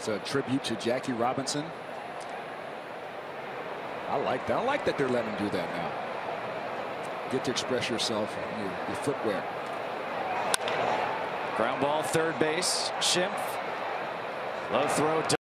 It's a tribute to Jackie Robinson. I like that. I like that they're letting him do that now. Get to express yourself in your footwear. Ground ball, third base. Schimpf. Low throw.